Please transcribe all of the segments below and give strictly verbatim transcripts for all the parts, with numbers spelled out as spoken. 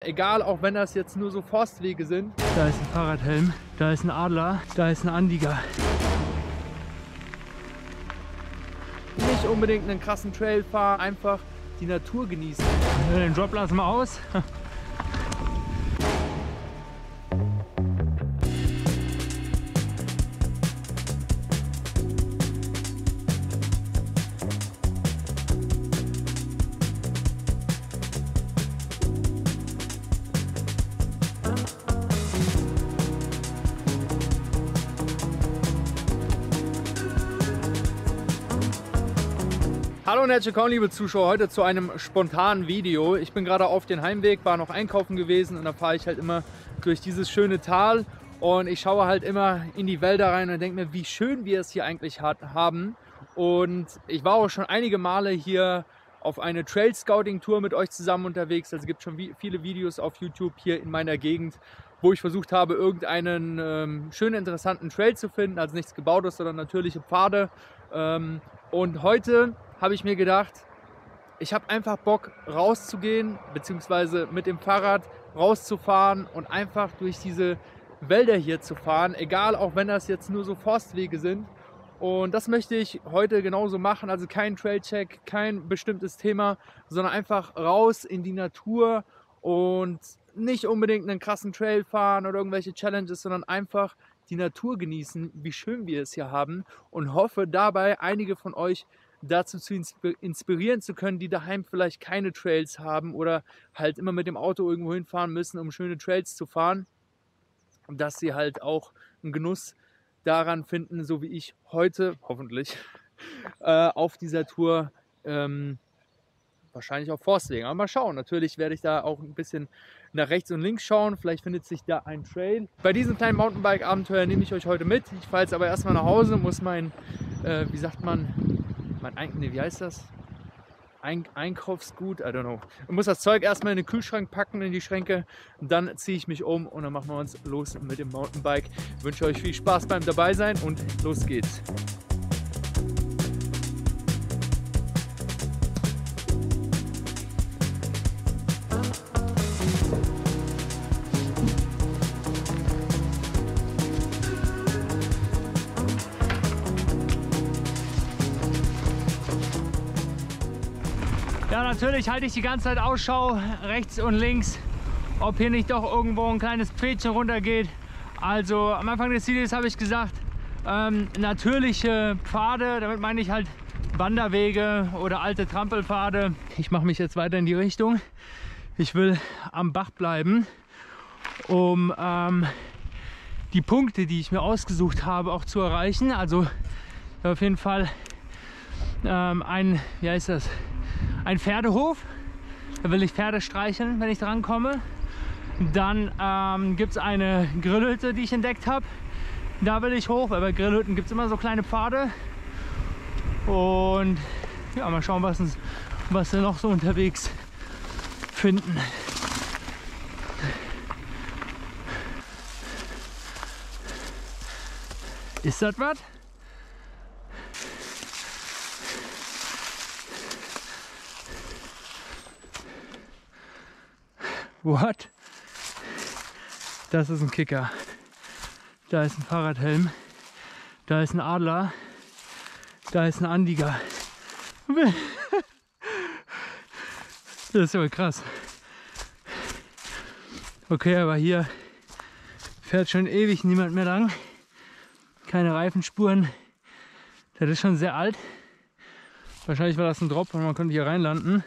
egal, auch wenn das jetzt nur so Forstwege sind. Da ist ein Fahrradhelm, da ist ein Adler, da ist ein Anlieger. Nicht unbedingt einen krassen Trail fahren, einfach die Natur genießen. Den Drop lassen wir aus. Hallo und herzlich willkommen, liebe Zuschauer, heute zu einem spontanen Video. Ich bin gerade auf den Heimweg, war noch einkaufen gewesen und da fahre ich halt immer durch dieses schöne Tal und ich schaue halt immer in die Wälder rein und denke mir, wie schön wir es hier eigentlich haben. Und ich war auch schon einige Male hier auf eine Trail Scouting Tour mit euch zusammen unterwegs. Also es gibt schon viele Videos auf YouTube hier in meiner Gegend, wo ich versucht habe, irgendeinen ähm, schönen, interessanten Trail zu finden. Also nichts Gebautes, sondern natürliche Pfade. Ähm, und heute habe ich mir gedacht, ich habe einfach Bock rauszugehen, beziehungsweise mit dem Fahrrad rauszufahren und einfach durch diese Wälder hier zu fahren, egal, auch wenn das jetzt nur so Forstwege sind. Und das möchte ich heute genauso machen, also kein Trailcheck, kein bestimmtes Thema, sondern einfach raus in die Natur und nicht unbedingt einen krassen Trail fahren oder irgendwelche Challenges, sondern einfach die Natur genießen, wie schön wir es hier haben, und hoffe dabei, einige von euch dazu zu inspirieren zu können, die daheim vielleicht keine Trails haben oder halt immer mit dem Auto irgendwo hinfahren müssen, um schöne Trails zu fahren, dass sie halt auch einen Genuss daran finden, so wie ich heute hoffentlich äh, auf dieser Tour, ähm, wahrscheinlich auf Forstwegen. Aber mal schauen, natürlich werde ich da auch ein bisschen nach rechts und links schauen, vielleicht findet sich da ein Trail. Bei diesem kleinen Mountainbike-Abenteuer nehme ich euch heute mit. Ich fahre jetzt aber erstmal nach Hause, muss mein, äh, wie sagt man, mein Ein nee, wie heißt das? Ein Einkaufsgut, I don't know. Ich muss das Zeug erstmal in den Kühlschrank packen, in die Schränke. Dann ziehe ich mich um und dann machen wir uns los mit dem Mountainbike. Ich wünsche euch viel Spaß beim dabei sein und los geht's. Ja, natürlich halte ich die ganze Zeit Ausschau rechts und links, ob hier nicht doch irgendwo ein kleines Pfädchen runtergeht. Also am Anfang des Videos habe ich gesagt, ähm, natürliche Pfade, damit meine ich halt Wanderwege oder alte Trampelpfade. Ich mache mich jetzt weiter in die Richtung. Ich will am Bach bleiben, um ähm, die Punkte, die ich mir ausgesucht habe, auch zu erreichen. Also auf jeden Fall ähm, ein, wie heißt das? Ein Pferdehof, da will ich Pferde streicheln, wenn ich dran komme. Dann ähm, gibt es eine Grillhütte, die ich entdeckt habe. Da will ich hoch, weil bei Grillhütten gibt es immer so kleine Pfade. Und ja, mal schauen, was, uns, was wir noch so unterwegs finden. Ist das was? What? Das ist ein Kicker. Da ist ein Fahrradhelm. Da ist ein Adler. Da ist ein Anlieger. Das ist aber krass. Okay, aber hier fährt schon ewig niemand mehr lang. Keine Reifenspuren. Das ist schon sehr alt. Wahrscheinlich war das ein Drop und man konnte hier reinlanden.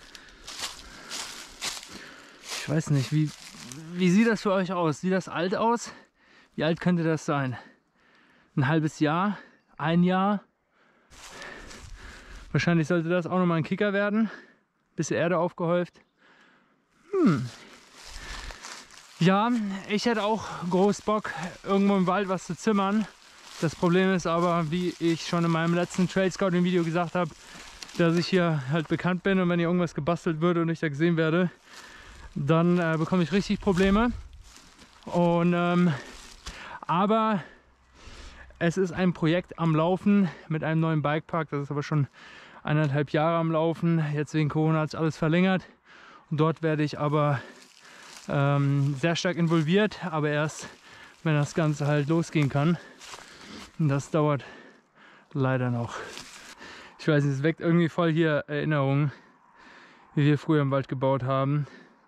Ich weiß nicht, wie, wie sieht das für euch aus? Sieht das alt aus? Wie alt könnte das sein? Ein halbes Jahr? Ein Jahr? Wahrscheinlich sollte das auch nochmal ein Kicker werden. Bisschen Erde aufgehäuft. Hm. Ja, ich hätte auch groß Bock, irgendwo im Wald was zu zimmern. Das Problem ist aber, wie ich schon in meinem letzten Trail Scouting Video gesagt habe, dass ich hier halt bekannt bin und wenn hier irgendwas gebastelt wird und ich da gesehen werde, dann äh, bekomme ich richtig Probleme. Und ähm, aber es ist ein Projekt am Laufen mit einem neuen Bikepark. Das ist aber schon eineinhalb Jahre am Laufen. Jetzt wegen Corona hat es alles verlängert. Und dort werde ich aber ähm, sehr stark involviert, aber erst, wenn das Ganze halt losgehen kann. Und das dauert leider noch. Ich weiß nicht, es weckt irgendwie voll hier Erinnerungen, wie wir früher im Wald gebaut haben.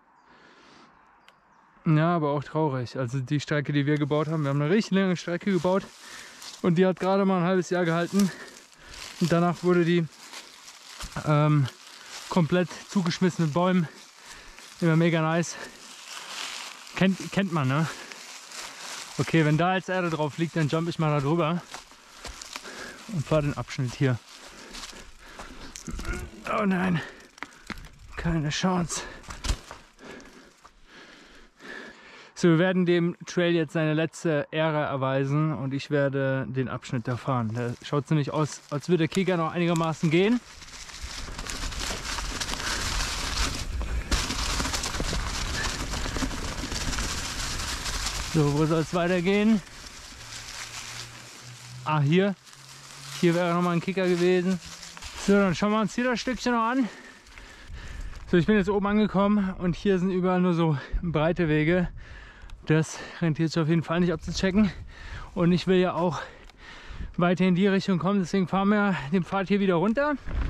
Ja, aber auch traurig. Also die Strecke, die wir gebaut haben, wir haben eine richtig lange Strecke gebaut und die hat gerade mal ein halbes Jahr gehalten. Und danach wurde die ähm, komplett zugeschmissen mit Bäumen. Immer mega nice. Kennt, kennt man, ne? Okay, wenn da jetzt Erde drauf liegt, dann jump ich mal da drüber und fahre den Abschnitt hier. Oh nein, keine Chance. So, wir werden dem Trail jetzt seine letzte Ehre erweisen und ich werde den Abschnitt da fahren. Der schaut ziemlich aus, als würde der Kicker noch einigermaßen gehen. So, wo soll es weitergehen? Ah, hier. Hier wäre noch mal ein Kicker gewesen. So, dann schauen wir uns hier das Stückchen noch an. So, ich bin jetzt oben angekommen und hier sind überall nur so breite Wege. Das rentiert sich auf jeden Fall nicht abzuchecken. Und ich will ja auch weiter in die Richtung kommen, deswegen fahren wir den Pfad hier wieder runter.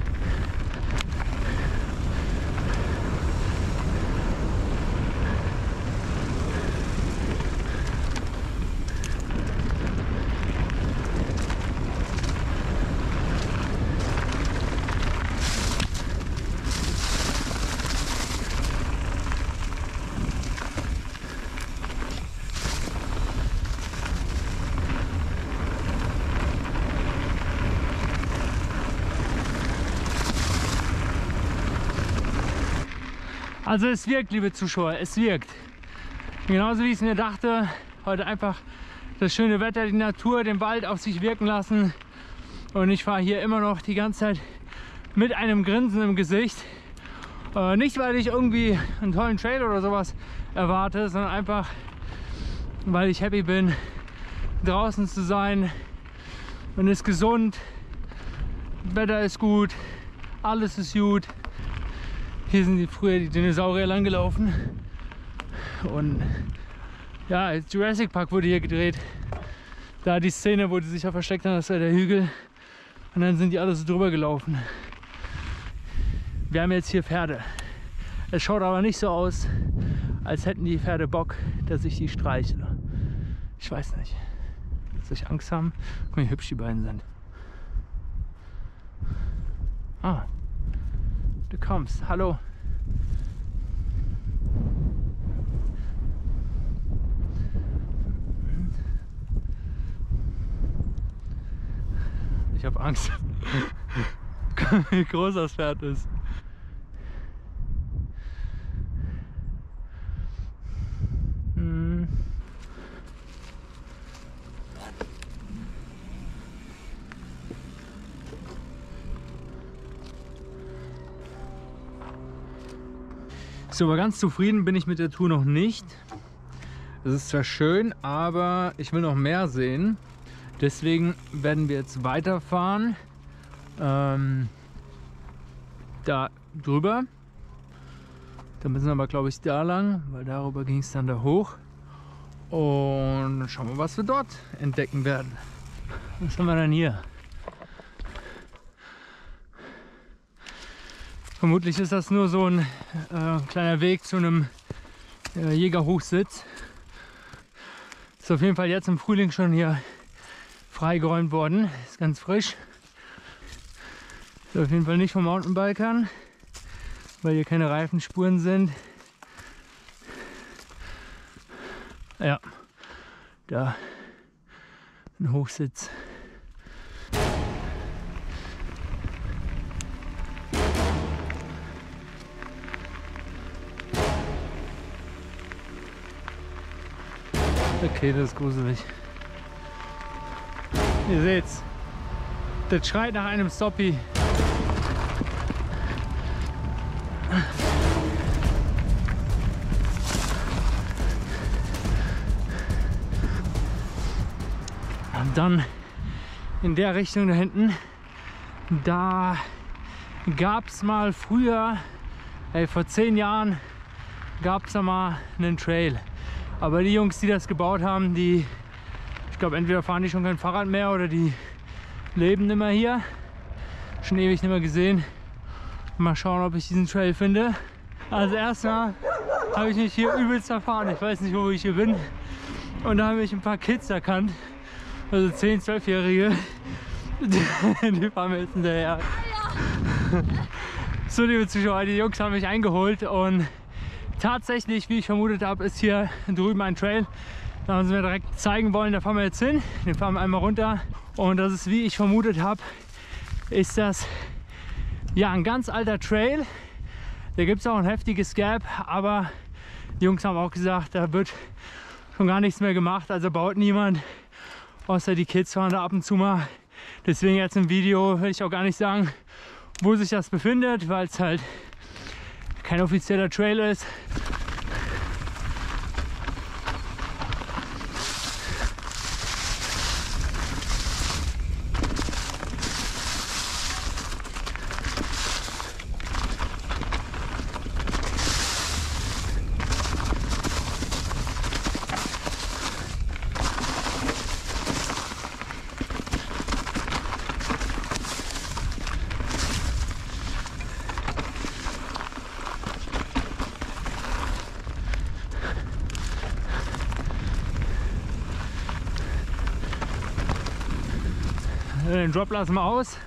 Also es wirkt, liebe Zuschauer, es wirkt. Genauso wie ich es mir dachte, heute einfach das schöne Wetter, die Natur, den Wald auf sich wirken lassen. Und ich fahre hier immer noch die ganze Zeit mit einem Grinsen im Gesicht. Äh, nicht, weil ich irgendwie einen tollen Trail oder sowas erwarte, sondern einfach, weil ich happy bin, draußen zu sein. Man ist gesund, Wetter ist gut, alles ist gut. Hier sind die, früher die Dinosaurier lang gelaufen und ja, Jurassic Park wurde hier gedreht. Da die Szene, wo die sich ja versteckt haben, das war der Hügel und dann sind die alle so drüber gelaufen. Wir haben jetzt hier Pferde. Es schaut aber nicht so aus, als hätten die Pferde Bock, dass ich die streichle. Ich weiß nicht. Dass ich Angst haben? Guck mal, wie hübsch die beiden sind. Ah. Du kommst, hallo. Ich habe Angst, wie groß das Pferd ist. Hm. So, aber ganz zufrieden bin ich mit der Tour noch nicht. Es ist zwar schön, aber ich will noch mehr sehen. Deswegen werden wir jetzt weiterfahren. Ähm, da drüber. Da müssen wir aber, glaube ich, da lang, weil darüber ging es dann da hoch. Und dann schauen wir, was wir dort entdecken werden. Was haben wir denn hier? Vermutlich ist das nur so ein äh, kleiner Weg zu einem äh, Jägerhochsitz. Ist auf jeden Fall jetzt im Frühling schon hier freigeräumt worden. Ist ganz frisch. Ist auf jeden Fall nicht von Mountainbikern, weil hier keine Reifenspuren sind. Ja, da ein Hochsitz. Okay, das ist gruselig. Ihr seht's, das schreit nach einem Stoppi. Und dann in der Richtung da hinten, da gab es mal früher, ey, vor zehn Jahren, gab es da mal einen Trail. Aber die Jungs, die das gebaut haben, die, ich glaube, entweder fahren die schon kein Fahrrad mehr oder die leben nicht mehr hier. Schon ewig nicht mehr gesehen. Mal schauen, ob ich diesen Trail finde. Also erstmal habe ich mich hier übelst erfahren. Ich weiß nicht, wo ich hier bin. Und da haben mich ein paar Kids erkannt. Also zehn-, zwölfjährige. Die fahren mir jetzt hinterher. So, liebe Zuschauer, die Jungs haben mich eingeholt und tatsächlich, wie ich vermutet habe, ist hier drüben ein Trail. Da haben sie mir direkt zeigen wollen, da fahren wir jetzt hin. Den fahren wir einmal runter. Und das ist, wie ich vermutet habe, ist das ja ein ganz alter Trail. Da gibt es auch ein heftiges Gap, aber die Jungs haben auch gesagt, da wird schon gar nichts mehr gemacht. Also baut niemand, außer die Kids fahren da ab und zu mal. Deswegen jetzt im Video will ich auch gar nicht sagen, wo sich das befindet, weil es halt kein offizieller Trail ist. Den Drop lassen wir aus.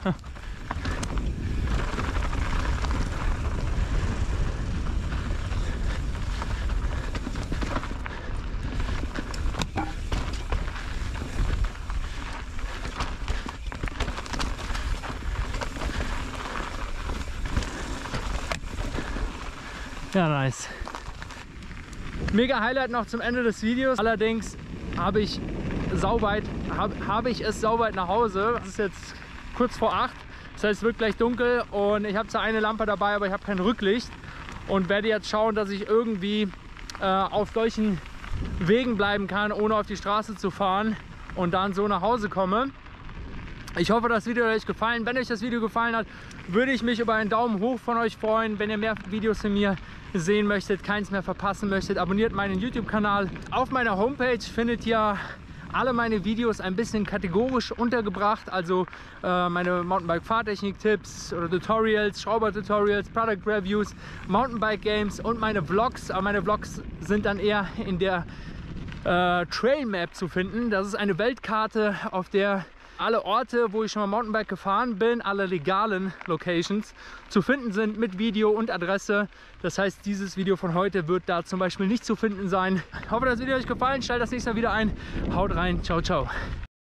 Ja, nice. Mega Highlight noch zum Ende des Videos. Allerdings habe ich sauweit, habe hab ich es sauweit nach Hause. Es ist jetzt kurz vor acht, das heißt es wird gleich dunkel und ich habe zwar eine Lampe dabei, aber ich habe kein Rücklicht und werde jetzt schauen, dass ich irgendwie äh, auf solchen Wegen bleiben kann, ohne auf die Straße zu fahren und dann so nach Hause komme. Ich hoffe, das Video hat euch gefallen. Wenn euch das Video gefallen hat, würde ich mich über einen Daumen hoch von euch freuen. Wenn ihr mehr Videos von mir sehen möchtet, keins mehr verpassen möchtet, abonniert meinen YouTube-Kanal. Auf meiner Homepage findet ihr alle meine Videos ein bisschen kategorisch untergebracht, also äh, meine Mountainbike-Fahrtechnik-Tipps oder Tutorials, Schrauber-Tutorials, Product-Reviews, Mountainbike-Games und meine Vlogs. Aber meine Vlogs sind dann eher in der äh, Trail-Map zu finden. Das ist eine Weltkarte, auf der alle Orte, wo ich schon mal Mountainbike gefahren bin, alle legalen Locations zu finden sind mit Video und Adresse. Das heißt, dieses Video von heute wird da zum Beispiel nicht zu finden sein. Ich hoffe, das Video hat euch gefallen. Stellt das nächste Mal wieder ein. Haut rein. Ciao, ciao.